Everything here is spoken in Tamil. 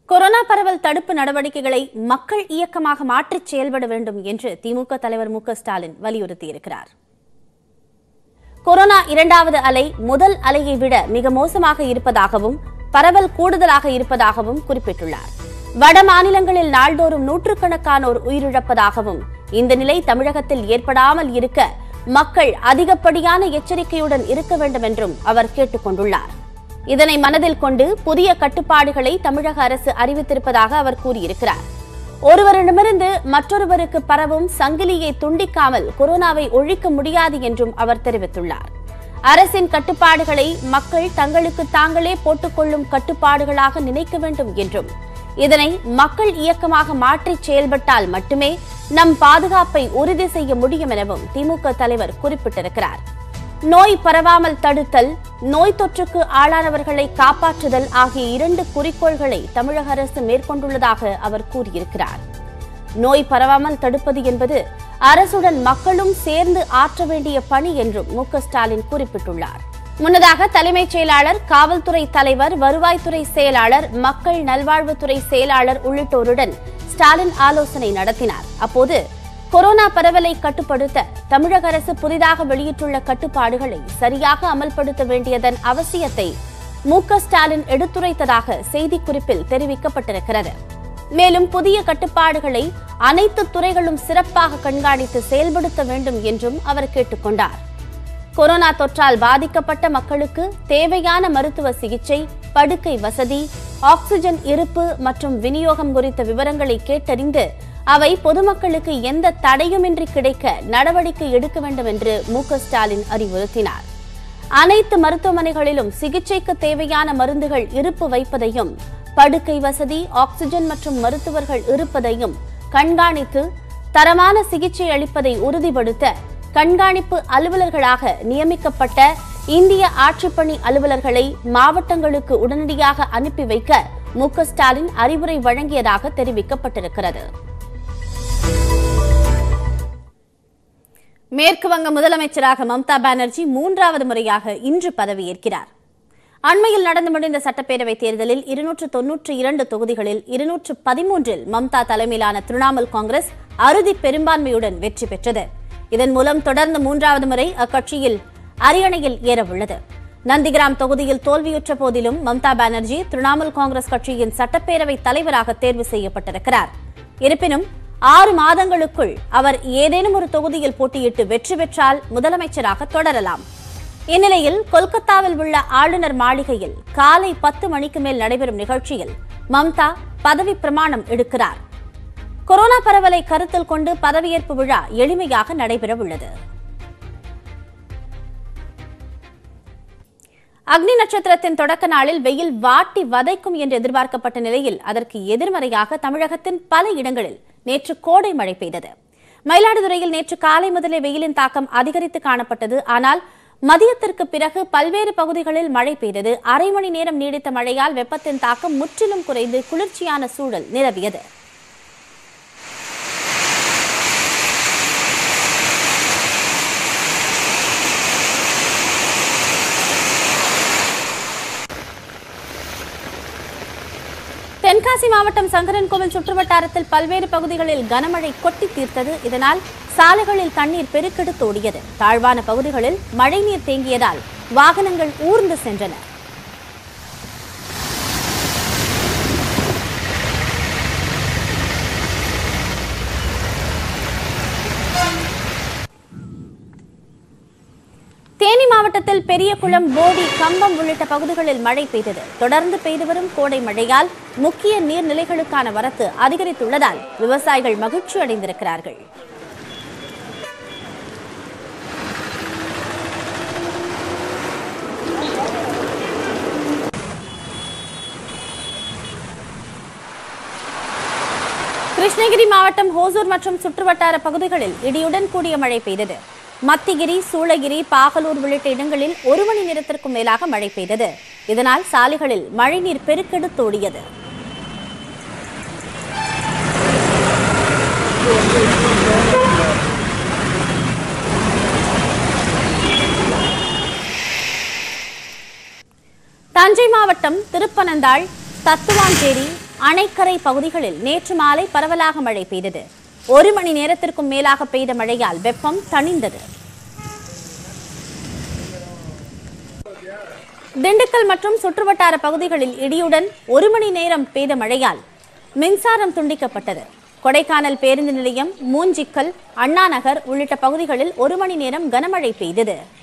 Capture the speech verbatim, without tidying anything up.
கொரோனா பரவல் தடுப்பு நடவடிக்கைகளை மக்கள் இயக்கமாக மாற்றி செயல்பட வேண்டும் என்று திமுக தலைவர் மு க ஸ்டாலின் வலியுறுத்தியிருக்கிறார். கொரோனா இரண்டாவது அலை முதல் அலையை விட மிக மோசமாக இருப்பதாகவும் பரவல் கூடுதலாக இருப்பதாகவும் குறிப்பிட்டுள்ளார். வட மாநிலங்களில் நாள்தோறும் நூற்றுக்கணக்கானோர் உயிரிழப்பதாகவும் இந்த நிலை தமிழகத்தில் ஏற்படாமல் இருக்க மக்கள் அதிகப்படியான எச்சரிக்கையுடன் இருக்க வேண்டும் என்றும் அவர் கேட்டுக் கொண்டுள்ளார். இதனை மனதில் கொண்டு புதிய கட்டுப்பாடுகளை தமிழக அரசு அறிவித்திருப்பதாக அவர் கூறியிருக்கிறார். ஒருவரிடமிருந்து மற்றொருவருக்கு பரவும் சங்கிலியை துண்டிக்காமல் கொரோனாவை ஒழிக்க முடியாது என்றும் அவர் தெரிவித்துள்ளார். அரசின் கட்டுப்பாடுகளை மக்கள் தங்களுக்கு தாங்களே போட்டுக்கொள்ளும் கட்டுப்பாடுகளாக நினைக்க வேண்டும் என்றும் இதனை மக்கள் இயக்கமாக மாற்றி செயல்பட்டால் மட்டுமே நம் பாதுகாப்பை உறுதி செய்ய முடியும் எனவும் திமுக தலைவர் குறிப்பிட்டிருக்கிறார். நோய் பரவாமல் தடுத்தல், நோய் தொற்றுக்கு ஆளானவர்களை காப்பாற்றுதல் ஆகிய இரண்டு குறிக்கோள்களை தமிழக அரசு மேற்கொண்டுள்ளதாக அவர் கூறியிருக்கிறார். நோய் பரவாமல் தடுப்பது என்பது அரசுடன் மக்களும் சேர்ந்து ஆற்ற வேண்டிய பணி என்றும் மு க ஸ்டாலின் குறிப்பிட்டுள்ளார். முன்னதாக தலைமைச் செயலாளர், காவல்துறை தலைவர், வருவாய்த்துறை செயலாளர், மக்கள் நல்வாழ்வுத்துறை செயலாளர் உள்ளிட்டோருடன் ஸ்டாலின் ஆலோசனை நடத்தினார். அப்போது கொரோனா பரவலை கட்டுப்படுத்த தமிழக அரசு புதிதாக வெளியிட்டுள்ள கட்டுப்பாடுகளை சரியாக அமல்படுத்த வேண்டியதன் அவசியத்தை மு க ஸ்டாலின் எடுத்துரைத்ததாக செய்திக்குறிப்பில் தெரிவிக்கப்பட்டிருக்கிறது. மேலும் புதிய கட்டுப்பாடுகளை அனைத்து துறைகளும் சிறப்பாக கண்காணித்து செயல்படுத்த வேண்டும் என்றும் அவர் கேட்டுக் கொண்டார். கொரோனா தொற்றால் பாதிக்கப்பட்ட மக்களுக்கு தேவையான மருத்துவ சிகிச்சை, படுக்கை வசதி, ஆக்ஸிஜன் இருப்பு மற்றும் விநியோகம் குறித்த விவரங்களை கேட்டறிந்து அவை பொதுமக்களுக்கு எந்த தடையுமின்றி கிடைக்க நடவடிக்கை எடுக்க வேண்டும் என்று மு க ஸ்டாலின் அறிவுறுத்தினார். அனைத்து மருத்துவமனைகளிலும் சிகிச்சைக்கு தேவையான மருந்துகள் இருப்பு வைப்பதையும், படுக்கை வசதி, ஆக்ஸிஜன் மற்றும் மருத்துவர்கள் இருப்பதையும் கண்காணித்து தரமான சிகிச்சை அளிப்பதை உறுதிப்படுத்த கண்காணிப்பு அலுவலர்களாக நியமிக்கப்பட்ட இந்திய ஆட்சிப்பணி அலுவலர்களை மாவட்டங்களுக்கு உடனடியாக அனுப்பி வைக்க மு க ஸ்டாலின் அறிவுரை வழங்கியதாக தெரிவிக்கப்பட்டிருக்கிறது. மேற்கு வங்க முதலமைச்சராக மம்தா பானர்ஜி மூன்றாவது முறையாக இன்று பதவியேற்கிறார். அண்மையில் நடந்து முடிந்த சட்டப்பேரவைத் தேர்தலில் இருநூற்று தொன்னூற்றி இரண்டு தொகுதிகளில் இருநூற்று பதிமூன்றில் மம்தா தலைமையிலான திரிணாமுல் காங்கிரஸ் அறுதி பெரும்பான்மையுடன் வெற்றி பெற்றது. இதன் மூலம் தொடர்ந்து மூன்றாவது முறை அக்கட்சியில் அரியணையில் ஏறவுள்ளது. நந்திகிராம் தொகுதியில் தோல்வியுற்ற போதிலும் மம்தா பானர்ஜி திரிணாமுல் காங்கிரஸ் கட்சியின் சட்டப்பேரவை தலைவராக தேர்வு செய்யப்பட்டிருக்கிறார். இருப்பினும் ஆறு மாதங்களுக்குள் அவர் ஏதேனும் ஒரு தொகுதியில் போட்டியிட்டு வெற்றி பெற்றால் முதலமைச்சராக தொடரலாம். இந்நிலையில் கொல்கத்தாவில் உள்ள ஆளுநர் மாளிகையில் காலை பத்து மணிக்கு மேல் நடைபெறும் நிகழ்ச்சியில் மம்தா பதவி பிரமாணம் எடுக்கிறார். கொரோனா பரவலை கருத்தில் கொண்டு பதவியேற்பு விழா எளிமையாக நடைபெறவுள்ளது. அக்னி நட்சத்திரத்தின் தொடக்க நாளில் வெயில் வாட்டி வதைக்கும் என்று எதிர்பார்க்கப்பட்ட நிலையில் அதற்கு எதிர்மறையாக தமிழகத்தின் பல இடங்களில் நேற்று கோடை மழை பெய்தது. மயிலாடுதுறையில் நேற்று காலை முதலே வெயிலின் தாக்கம் அதிகரித்து காணப்பட்டது. ஆனால் மதியத்திற்கு பிறகு பல்வேறு பகுதிகளில் மழை பெய்தது. அரை மணி நேரம் நீடித்த மழையால் வெப்பத்தின் தாக்கம் முற்றிலும் குறைந்து குளிர்ச்சியான சூழல் நிலவியது. தென்காசி மாவட்டம் சங்கரன்கோவில் சுற்றுவட்டாரத்தில் பல்வேறு பகுதிகளில் கனமழை கொட்டி தீர்த்தது. இதனால் சாலைகளில் தண்ணீர் பெருக்கெடுத்து ஓடியது. தாழ்வான பகுதிகளில் மழைநீர் தேங்கியதால் வாகனங்கள் ஊர்ந்து சென்றன. தேனி மாவட்டத்தில் பெரியகுளம், போடி, கம்பம் உள்ளிட்ட பகுதிகளில் மழை பெய்தது. தொடர்ந்து பெய்து வரும் கோடை மழையால் முக்கிய நீர்நிலைகளுக்கான வரத்து அதிகரித்துள்ளதால் விவசாயிகள் மகிழ்ச்சி அடைந்திருக்கிறார்கள். கிருஷ்ணகிரி மாவட்டம் ஹோசூர் மற்றும் சுற்றுவட்டார பகுதிகளில் இடியுடன் கூடிய மழை பெய்தது. மத்திகிரி, சூளகிரி, பாகலூர் உள்ளிட்ட இடங்களில் ஒரு மணி நேரத்திற்கும் மேலாக மழை பெய்தது. இதனால் சாலைகளில் மழைநீர் பெருக்கெடுத்தோடியது. தஞ்சை மாவட்டம் திருப்பனந்தாள், தத்துவாஞ்சேரி, அணைக்கரை பகுதிகளில் நேற்று மாலை பரவலாக மழை பெய்தது. ஒரு மணி நேரத்திற்கும் மேலாக பெய்த மழையால் வெப்பம் தணிந்தது. திண்டுக்கல் மற்றும் சுற்றுவட்டார பகுதிகளில் இடியுடன் ஒரு மணி நேரம் பெய்த மழையால் மின்சாரம் துண்டிக்கப்பட்டது. கொடைக்கானல் பேருந்து நிலையம், மூஞ்சிக்கல், அண்ணா நகர் உள்ளிட்ட பகுதிகளில் ஒரு மணி நேரம் கனமழை பெய்தது.